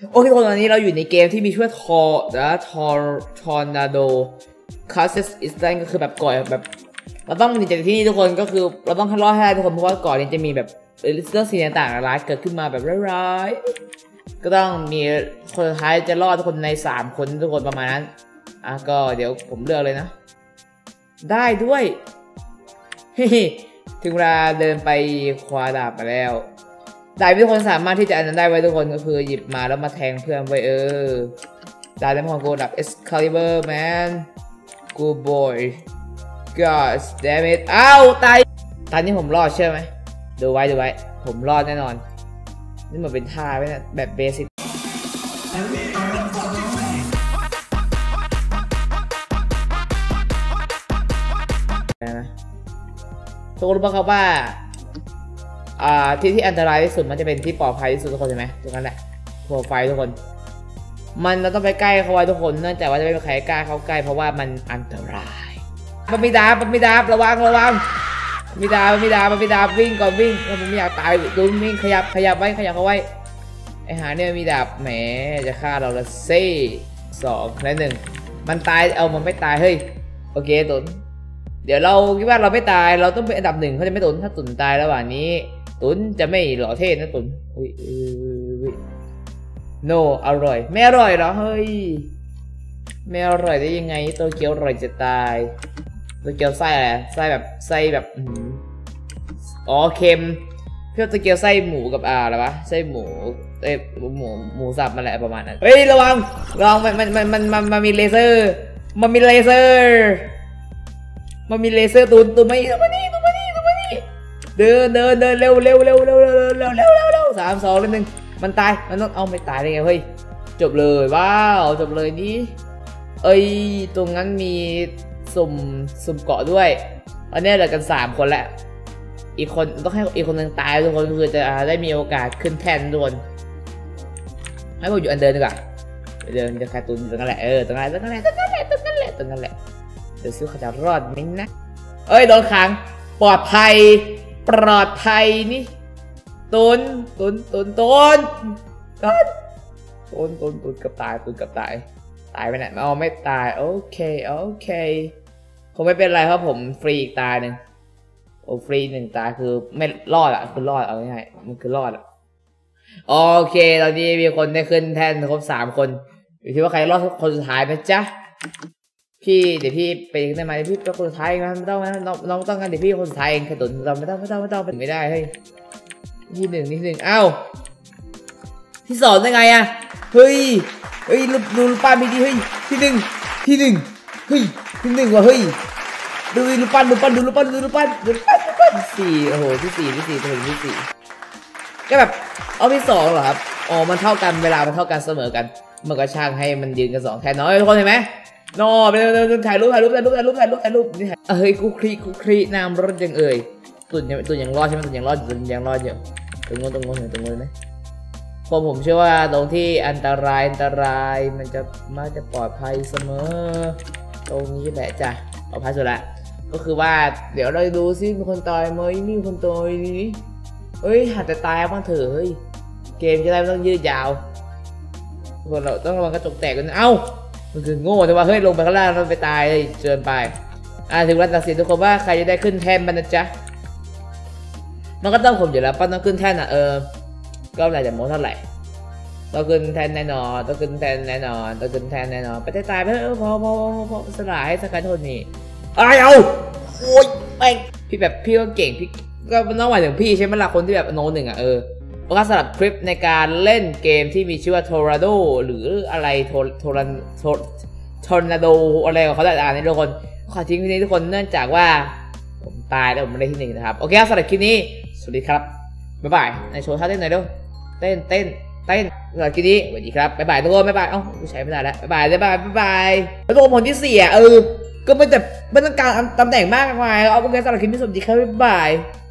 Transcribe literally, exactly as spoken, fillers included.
โอเคคนตอนนี้เราอยู่ในเกมที่มีชื่อว่าทอร์นะทอร์ทอร์นาโดคาสเซสอิสตันก็คือแบบก่อยแบบเราต้องหนีจากที่นี่ทุกคนก็คือเราต้องรอดให้ได้ทุกคนเพราะว่าก่อนนี้จะมีแบบเรื่องสิ่งต่างๆร้ายเกิดขึ้นมาแบบร้ายๆก็ต้องมีคนท้ายจะรอดทุกคนในสามคนทุกคนประมาณนั้นอ่ะก็เดี๋ยวผมเลือกเลยนะได้ด้วยถึงเวลาเดินไปคว้าดาบมาแล้วดาบทุกคนสามารถที่จะอันนั้นได้ไว้ทุกคนก็คือหยิบมาแล้วมาแทงเพื่อนไว้เออดาบนั้นของกูดับ Excalibur man good boy god damn it อ้าวตายตอนนี้ผมรอดเชื่อไหมดูไว้ดูไว้ผมรอดแน่นอนนี่มันเป็นท่าไว้นะแบบเบสิกนะทุกคนรู้ป่ะครับว่าอ่าที่ที่อันตรายที่สุดมันจะเป็นที่ปลอดภัยที่สุดทุกคนใช่ไหมตรงนั้นแหละโปรไฟล์ทุกคนมันเราต้องไปใกล้เขาไว้ทุกคนเนื่องจากว่าจะไม่มีใครกล้าเข้าใกล้เพราะว่ามันอันตรายมันมีดาบมันมีดาบระวังระวังมีดาบมีดาบมีดาบวิ่งก่อนวิ่งผมไม่อยากตายดูวิ่งขยับขยับไว้ขยับเอาไว้ไอหาเนี่ยมีดาบแหมจะฆ่าเราละเซ่สองและหนึ่งมันตายเอามันไม่ตายเฮ้ยโอเคตุนเดี๋ยวเราคิดว่าเราไม่ตายเราต้องเป็นอันดับหนึ่งเขาจะไม่ตุนถ้าตุนตายระหว่างนี้ตุนจะไม่หล่อเท่นะตุนอุ้ยโนอร่อยไม่อร่อยเหรอเฮ้ยไม่อร่อยได้ยังไงตัวเกี๊ยวอร่อยจะตายตัวเกี๊ยวไส้อะไรไส้แบบไส้แบบอ๋อเค็มเพื่อตัวเกี๊ยวไส้หมูกับอ่าอะไรวะไส้หมูเอ้หมูหมูสับมาแหละประมาณนั้นเฮ้ยระวังระวังมันมันมันมันมันมันมีเลเซอร์มันมีเลเซอร์มันมีเลเซอร์ตุนตุนมานี่ตุนมานี่ตุนมานี่ตุนมานี่เดินเดินเดินเร็วเร็วเร็วเร็วเร็วเร็วเร็วเร็วเร็วสามสองหนึ่งมันตายมันต้องเอาไม่ตายได้ไงเฮ้ยจบเลยว้าวจบเลยนี่เอ้ยตรงนั้นมีสุ่มสุ่มเกาะด้วยตอนนี้เหลือกันสามคนแล้วอีกคนต้องให้อีกคนหนึ่งตายทุกคนคือจะได้มีโอกาสขึ้นแท่นทุกคนให้ผมอยู่อันเดินดีกว่าเดินจะคาตุนตรงนั้นแหละเออตรงนั้นตรงนั้นตรงนั้นแหละตรงนั้นแหละตรงนั้นแหละเดี๋ยวซื้อเขาจะรอดไหมนะเอ้ยโดนขังปลอดภัยปลอดภัยนี่ตุนตุนตุนตุนตุนตุนตุนตุนกับตายตุนกับตายตายไปไหนอ๋อไม่ตายโอเคโอเคคงไม่เป็นไรเพราะผมฟรีอีกตาหนึ่งโอ้ฟรีหนึ่งตาคือไม่รอดอ่ะคือรอดเอาง่ายๆมันคือรอดอ่ะโอเคตอนนี้มีคนได้ขึ้นแท่นครบสามคนอยู่ที่ว่าใครรอดคนสุดท้ายนะจ๊ะพี่เดี๋ยวพี่ไปได้ไหมพี่เป็นคนสุดท้ายนะไม่ต้องนะน้องน้องต้องกันเดี๋ยวพี่คนสุดท้ายเองแค่ตุนเราไม่ต้องไม่ต้องไม่ต้องเป็นไม่ได้เฮ้ยที่หนึ่งที่หนึ่งอ้าวที่สองได้ไงอ่ะเฮ้ยเฮ้ยดูดูป้ามีดีเฮ้ยที่หนึ่งที่หนึ่งเฮ้ยที่หนึ่งว่ะเฮ้ยดูดูปั้นดูปั้นดูปั้นดูปั้นดูปั้นดูปั้นสี่โอ้โหที่สี่ที่สี่ถึงที่สี่ก็แบบเอาที่สองเหรอครับอ๋อมันเท่ากันเวลามันเท่ากันเสมอกันมันก็ช่างให้มันยืนกันสองแค่น้อยทุกคนเห็นไหมนอไปเลยถ่ายรูปถ่ายรูปถ่ายรูปถ่ายรูปถ่ายรูปถ่ายรูปนี่เฮ้ยกูคลีกูคลีน้ำรถยังเอ่ยตุ่นยังตุ่นยังรอดใช่ไหมตุ่นยังรอดตุ่นยังรอดอยู่ตรงนู้นตรงนู้นตรงนู้นไหมพอผมเชื่อว่าตรงที่อันตรายอันตรายมันจะมักจะปลอดภัยเสมอตรงนี้แหละจ้ะปลอดภัยสุดละก็คือว่าเดี๋ยวเราดูซิมีคนตายไหมมีคนตายนี่เฮ้ยหาแต่ตายบ้างเถอะเฮ้ยเกมจะได้ไม่ต้องยืดยาวคนเราต้องระวังกระจกแตกกันเอ้ามันคือโง่แต่ว่าเฮ้ยลงไปข้างล่างมันไปตายเลยเชิญไปอ่าถึงวันตัดสินทุกคนว่าใครจะได้ขึ้นแท่นมันนะจ๊ะมันก็ต้องผมอยู่แล้วป้าต้องขึ้นแท่นอ่ะเออก็อะไรจะโม้เท่าไหร่ต้องขึ้นแทนแน่นอนต้องขึ้นแทนแน่นอนต้องขึ้นแทนแน่นอนไปตายไปเออพอพอพอสลายให้สกัดโทษนี่อะไรเอาโอ้ยแม่งพี่แบบพี่ก็เก่งพี่ก็น้องหมายถึงพี่ใช่ไหมล่ะคนที่แบบโน้ตหนึ่งอ่ะเออเพราะว่าสำหรับคลิปในการเล่นเกมที่มีชื่อว่า Tornado หรืออะไรโทโทรันโททอร์นาโดอะไรของเขาแต่อ่านในทุกคนขอทิ้งที่นี้ทุกคนเนื่องจากว่าผมตายแล้วผมไม่ได้ที่หนึ่งนะครับโอเคสำหรับคลิปนี้สวัสดีครับบ๊ายบายในโชว์ท่าเต้นหน่อยด้วยเต้นเต้นเต้นสำหรับคลิปนี้สวัสดีครับบ๊ายบายทุกคนบ๊ายบายเอ้าใช้ไม่ได้แล้วบ๊ายบายบ๊ายบายบ๊ายบายแล้วตัวผลที่สี่อ่ะเออก็ไม่แต่ไม่ต้องการตำแหน่งมากมายเอาโอเคสำหรับคลิปนี้สวัสดีครับบ๊ายบาย